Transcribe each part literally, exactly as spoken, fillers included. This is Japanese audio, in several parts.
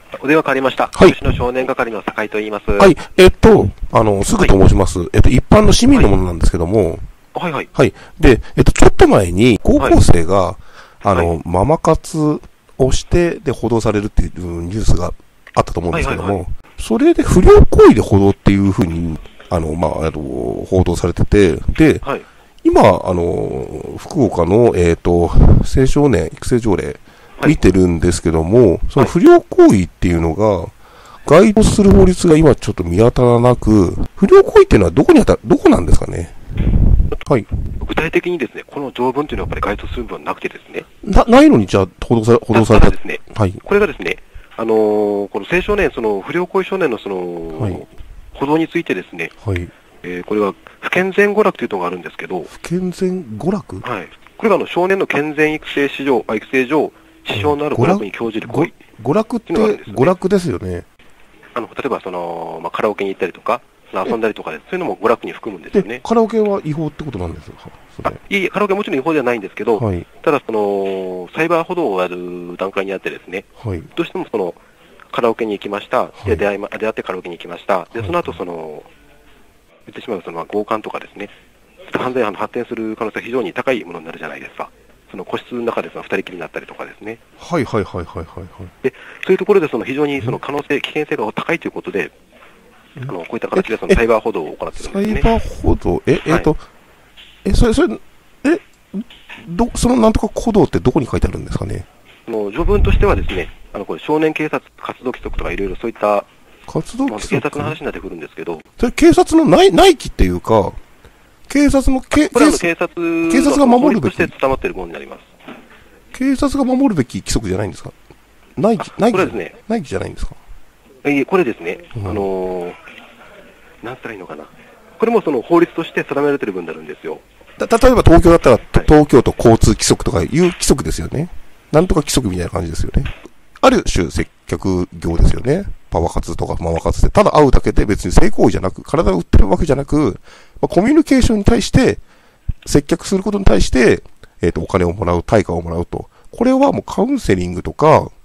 お電話変わりました。 はい。 吉野少年係の酒井と言います。 はい。えっと、あの、すぐと申します。はい、えっと、一般の市民のものなんですけども。 はいはい。 はい。で、えっと、ちょっと前に、高校生が、はい、あの、はい、ママ活をして、で、報道されるっていうニュースがあったと思うんですけども、はいはいはい、それで不良行為で報道っていうふうに、あの、まあ、あの、報道されてて、で、はい、今、あの、福岡の、えっと、青少年育成条例、見てるんですけども、はい、その不良行為っていうのが、該当する法律が今ちょっと見当たらなく、不良行為っていうのはどこにあた、どこなんですかね。はい。 具体的にですね、この条文というのはやっぱり該当する部分はなくてですね。 な、ないのにじゃあ、報道され、報道された。 ただですね、はい。これがですね、あのー、この青少年、その不良行為少年のその、はい、補導についてですね、はい。えー、これは不健全娯楽というのがあるんですけど、 不健全娯楽？ はい。これがあの少年の健全育成市場、育成上、支障のある娯楽に興じる行為。 娯楽って娯楽ですよね。 あの、例えばその、まあ、カラオケに行ったりとか、遊んだりとかで、そういうのも娯楽に含むんですよね。 カラオケは違法ってことなんですか？ あ、いい、カラオケはもちろん違法ではないんですけど、はい、ただその、サイバー補導をやる段階にあってですね、はい、どうしてもその、カラオケに行きました。はい、で、出会いま、出会ってカラオケに行きました。で、その後その、言ってしまうその、強姦とかですね、犯罪犯の発展する可能性が非常に高いものになるじゃないですか。その個室の中でその二人きりになったりとかですね。 はいはいはいはいはい、はい。 で、そういうところでその非常にその可能性、危険性が高いということで、あの、こういった形でそのサイバー補導を行っているんですね。 サイバー補導え、えっと、はい、え、それ、それ、え、ど、そのなんとか補導ってどこに書いてあるんですかね。 あの、序文としてはですね、あの、これ少年警察活動規則とかいろいろそういった、 活動規則、 まあ、警察の話になってくるんですけど。 それ警察の内、内規っていうか、警察の、けこれは警察、 警察が守るべき。 として伝わっているものになります。 警察が守るべき規則じゃないんですか？内規、内規、 これですね。 内規じゃないんですか？ え、これですね、うん、あのー、なんつったらいいのかな。これもその法律として定められている分になるんですよ。 た、例えば東京だったら、はい、東京都交通規則とかいう規則ですよね。なんとか規則みたいな感じですよね。ある種接客業ですよね。パワ活とかママ活で、ただ会うだけで別に性行為じゃなく、体を売ってるわけじゃなく、まあ、コミュニケーションに対して、接客することに対して、えっと、お金をもらう、対価をもらうと。これはもうカウンセリングとか、はいはい、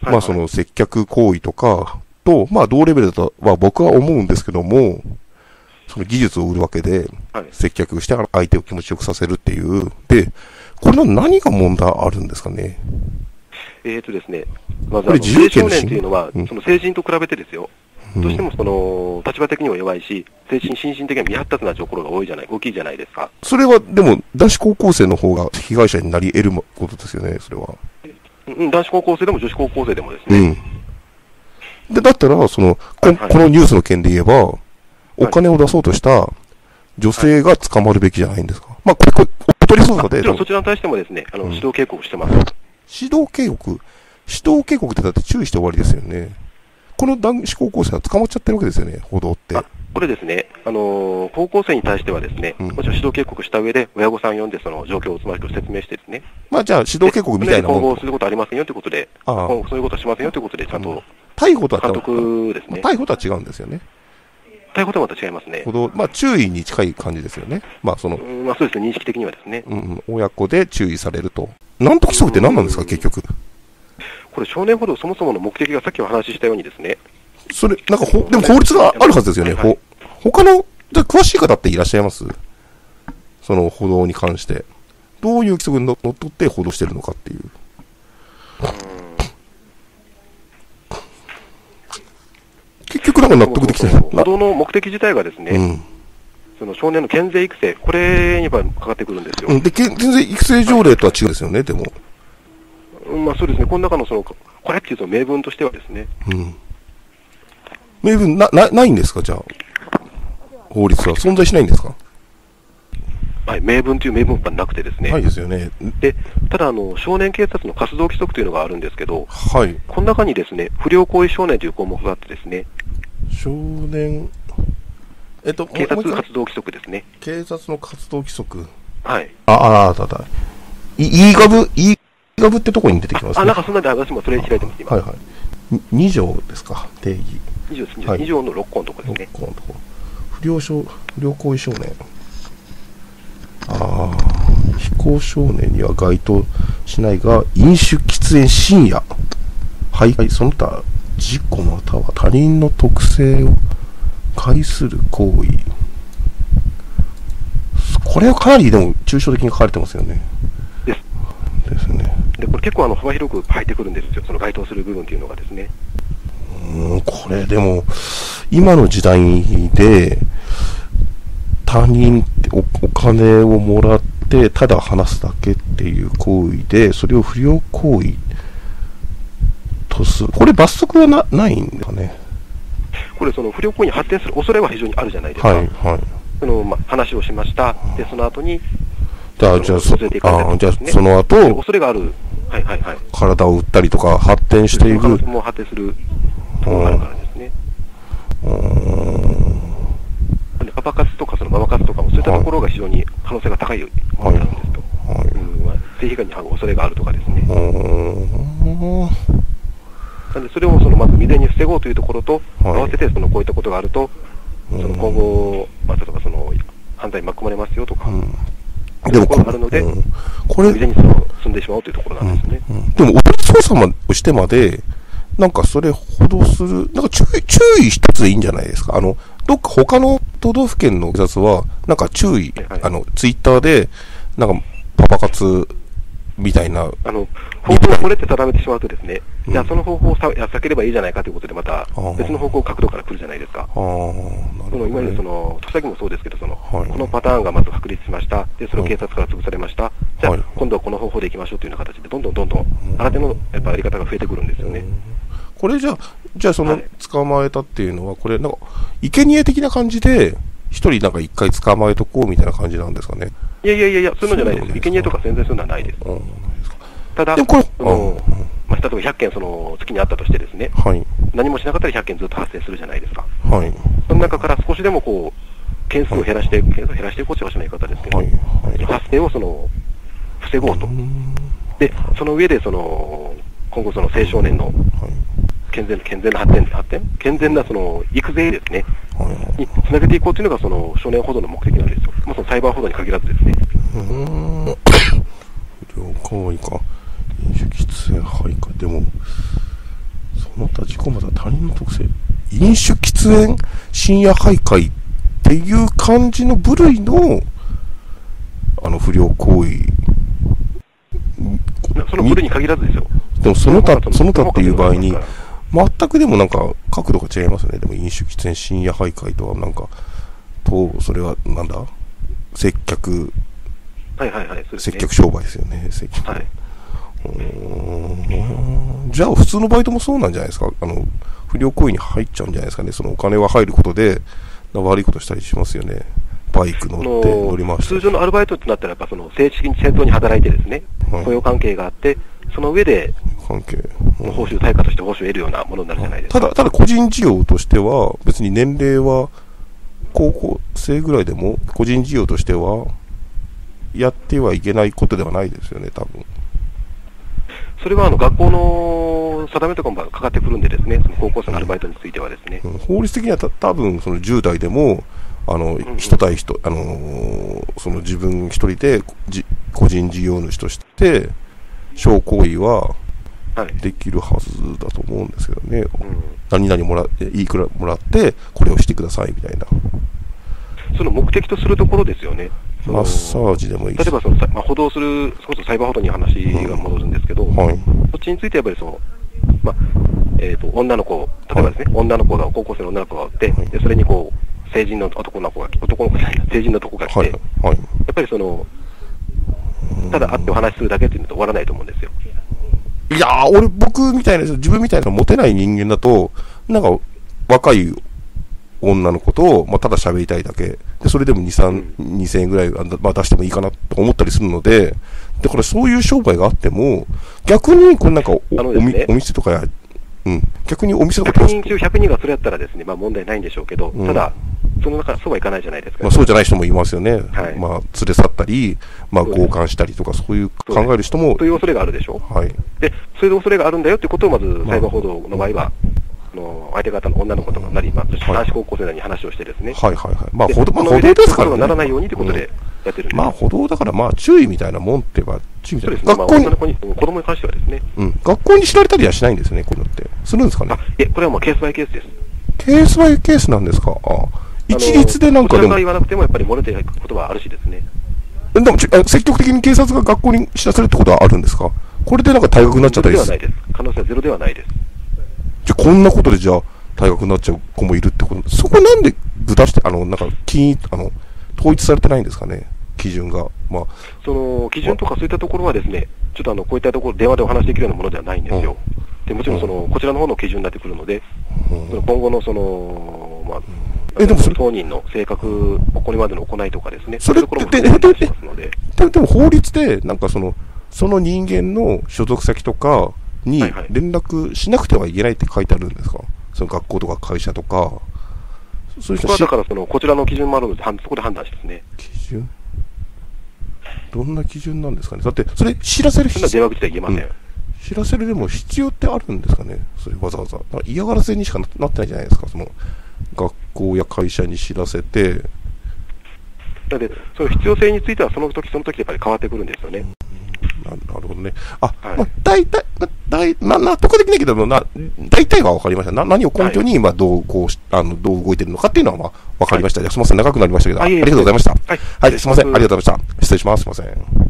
まあその接客行為とかと、まあ同レベルだとは僕は思うんですけども、その技術を売るわけで、はい、接客して相手を気持ちよくさせるっていう。で、これの何が問題あるんですかね。 えっとですね、まずあの青少年というのは、うん、その成人と比べてですよ、うん、どうしてもその立場的には弱いし、精神、心身的には未発達なところが多いじゃない、大きいじゃないですか。 それはでも男子高校生の方が被害者になり得ることですよね、それは。 うん、男子高校生でも女子高校生でもですね。 うん。で、だったら、その、こ、はいはい、このニュースの件で言えば、お金を出そうとした女性が捕まるべきじゃないんですか。はい、まあ、これ、これ、おとり捜査で。 もちろんそちらに対してもですね、あの、うん、指導警告してます。 指導警告指導警告ってだって注意して終わりですよね。この男子高校生は捕まっちゃってるわけですよね、報道って。 これですね、あのー、高校生に対してはですね、うん、もちろん指導警告した上で、親御さん呼んでその状況をつまりと説明してですね。 まあじゃあ指導警告みたいなもん。 今後することありませんよということで、ああそういうことはしませんよということで、ちゃんと、うん、 逮捕とは監督ですね。 逮捕とは違うんですよね。 逮捕とはまた違いますね。 報道、まあ注意に近い感じですよね。まあその。 うん、まあそうですね、認識的にはですね。 うん、親子で注意されると。なんと規則って何なんですか、結局。 これ少年補導そもそもの目的がさっきお話ししたようにですね。 それ、なんかほ、でも法律があるはずですよね。はいはい、ほ他の、じゃ詳しい方っていらっしゃいます？その報道に関して。どういう規則にのっとって報道してるのかっていう。結局なんか納得できてない。 報道の目的自体がですね、うん、その少年の健全育成、これにやっぱりかかってくるんですよ。 うん、で、健全育成条例とは違うんですよね、でも。 うん、まあそうですね、この中のその、これっていうと明文としてはですね。 うん。明文な、な、ないんですか、じゃあ。法律は存在しないんですか？ はい、明文という明文はなくてですね。 ないですよね。 で、ただあの、少年警察の活動規則というのがあるんですけど、 はい。 この中にですね、不良行為少年という項目があってですね。 少年、えっと、 警察活動規則ですね。 警察の活動規則。 はい。 あ、あ、あ、あ、あ、い、いガブ、いガブってとこに出てきますね。 あ、なんかそんなで私もそれ開いてます、今。 はいはい。に条ですか、定義。 に条です、はい、に条のろっ項のところですね。 ろっ項のところ。不良少、不良行為少年。ああ、非行少年には該当しないが、飲酒、喫煙、深夜、徘徊、その他、 自己または他人の特性を介する行為。これはかなりでも抽象的に書かれてますよね。 です。 ですね。 で、これ結構あの幅広く入ってくるんですよ。その該当する部分っていうのがですね。 うん、これでも、今の時代で、他人ってお、お金をもらって、ただ話すだけっていう行為で、それを不良行為とする。これ罰則はな、ないんですかね。 これその不良行為に発展する恐れは非常にあるじゃないですか。はい、はい。その、ま、話をしました。で、その後に、 じゃあ、じゃあ、そ、あ、じゃあ、その後、 恐れがある。はいはいはい。 体を打ったりとか、発展していく。 もう発展するところがあるからですね。うーん。パパ活とか、そのママ活とかも、そういったところが非常に可能性が高いものなんですと。はい。うん、まあ、性被害に遭う恐れがあるとかですね。うーん。なんで、それをその、まず未然に防ごうというところと、合わせて、その、こういったことがあると、その、今後、まあ、例えばその、犯罪に巻き込まれますよとか、でもこれあるので、うん、これ、未然にその済んでしまうというところなんですね。 うんうん、でも、おとり捜査をしてまで、なんかそれ補導する、なんか注意、注意一つでいいんじゃないですか。あの、どっか他の都道府県の警察は、なんか注意、はいはい、あの、ツイッターで、なんか、パパ活みたいな。 あの、方法をこれって定めてしまうとですね、うん、じゃあその方法をさ避ければいいじゃないかということで、また別の方向、角度から来るじゃないですか。あ、なるほどね、その今までその、戸籍もそうですけど、その、はい、このパターンがまず確立しました。で、それを警察から潰されました。はい、じゃあ、今度はこの方法でいきましょうというような形で、どんどんどんどん、新手のやっぱやり方が増えてくるんですよね。うん、 これじゃあ、じゃあその、捕まえたっていうのは、これ、なんか、生贄的な感じで、一人なんか一回捕まえとこうみたいな感じなんですかね。 いやいやいやいや、そういうのじゃないです。生贄とか全然そういうのはないです。うん、ただ、 でもこれ、 その、まあ、例えばひゃっけんその月にあったとしてですね、はい、何もしなかったらひゃっけんずっと発生するじゃないですか。はい、その中から少しでもこう、件数を減らしていく、件数を減らしていこうという言い方ですけど、はいはい、発生をその、防ごうと。で、その上でその、今後その青少年の、健全、健全な発展、発展健全なその、育成ですね、はい、につなげていこうというのがその、少年報道の目的なんですよ。まあ、そのサイバー報道に限らずですね。うーん。 了解か。飲酒喫煙徘徊。でも、その他自己また他人の特性。飲酒喫煙深夜徘徊っていう感じの部類の、あの、不良行為。 その部類に限らずですよ。 でもその他、その他っていう場合に、全くでもなんか角度が違いますよね。でも飲酒喫煙深夜徘徊とはなんか、と、それはなんだ接客。 はいはいはい。 接客商売ですよね。接客。はい。うーん。じゃあ普通のバイトもそうなんじゃないですか。あの、不良行為に入っちゃうんじゃないですかね。そのお金は入ることで、悪いことしたりしますよね。バイク乗って乗り回して。 通常のアルバイトってなったらやっぱその正式に正当に働いてですね、はい、雇用関係があって、その上で、関係、うん、報酬、対価として報酬を得るようなものになるじゃないですか。 ただ、ただ個人事業としては、別に年齢は、高校生ぐらいでも、個人事業としては、やってはいけないことではないですよね、多分。 それはあの学校の定めとかもかかってくるんでですね、その高校生のアルバイトについてはですね。 うん、法律的にはた多分そのじゅう代でも、あの、うんうん、人対人、あのー、その自分一人でじ個人事業主として、商行為はできるはずだと思うんですけどね。はい、うん、何々もらって、いくらもらって、これをしてくださいみたいな。 その目的とするところですよね。 マッサージでもいい例えばその、まあ、補導する、そこそサイバー補導に話が戻るんですけど、うん、はい、そっちについてやっぱりその、まあ、えっと、女の子、例えばですね、はい、女の子が、高校生の女の子がおって、はい、でそれにこう、成人の男の子が、男の子じゃない、成人の男が来て、はいはい、やっぱりその、ただ会ってお話しするだけっていうのと終わらないと思うんですよ。 いやー、俺、僕みたいな、自分みたいなモテない人間だと、なんか、若い女の子と、まあ、ただ喋りたいだけ。で、それでもに、さん、にせんえんぐらい、まあ、出してもいいかなと思ったりするので、で、これそういう商売があっても、逆に、これなんかお、あのですね、お、お店とかや、うん、逆にお店とかひゃくにん中ひゃくにんがそれやったらですね、まあ問題ないんでしょうけど、うん、ただ、その中、そうはいかないじゃないですか。 まあそうじゃない人もいますよね。はい、まあ、連れ去ったり、まあ強姦したりとか、そういう考える人も。 という恐れがあるでしょう。はい。で、そういう恐れがあるんだよってことを、まず、サイバー報道の場合は、あの相手方の女の子とかなり、まあ、男子高校生なりに話をしてですね。 はいはいはい。まあ、歩道、まあ、歩道ですからね。 ならないようにということでやってるんで。 まあ、歩道だから、まあ、注意みたいなもんってば、注意みたいな。 学校に、子供に関してはですね。 うん。学校に知られたりはしないんですね、こういうのって。 するんですかね。 あ、いえ、これはもうケースバイケースです。 ケースバイケースなんですか。あ一律でなんかでも。 こちらが言わなくてもやっぱり漏れていくことはあるしですね。 でも、積極的に警察が学校に知らせるってことはあるんですか。これでなんか退学になっちゃったりする。 ゼロではないです。可能性はゼロではないです。 じゃあこんなことでじゃあ退学になっちゃう子もいるってこと。そこなんで具体して、あの、なんか、金、あの、統一されてないんですかね。基準が。まあ。 その、基準とかそういったところはですね、ちょっとあの、こういったところ、電話でお話しできるようなものではないんですよ。うん、でもちろんその、うん、こちらの方の基準になってくるので、うん、その今後のその、まあ、え、でもそれ当人の性格、これまでの行いとかですね、 それって、で、で、で、でも法律で、なんかその、その人間の所属先とかに連絡しなくてはいけないって書いてあるんですか。その学校とか会社とか。 そういう人はだからその、こちらの基準もあるので、そこで判断しますね。 基準どんな基準なんですかね。だって、それ知らせる必要。 そんな電話口では言えません、うん。 知らせるでも必要ってあるんですかね。それわざわざ。嫌がらせにしかなってないじゃないですか。その、学校や会社に知らせて。 だって、その必要性についてはその時その時やっぱり変わってくるんですよね。 な, なるほどね。あ、はい、まあ、大体、大、まあ、納得できないけども、な、大体は分かりました。な、何を根拠に、まあ、どう、こう、あの、どう動いてるのかっていうのは、まあ、分かりました。はい、じゃあ、すみません。長くなりましたけど、はい、ありがとうございました。はい。はい、すみません。ありがとうございました。失礼します。すみません。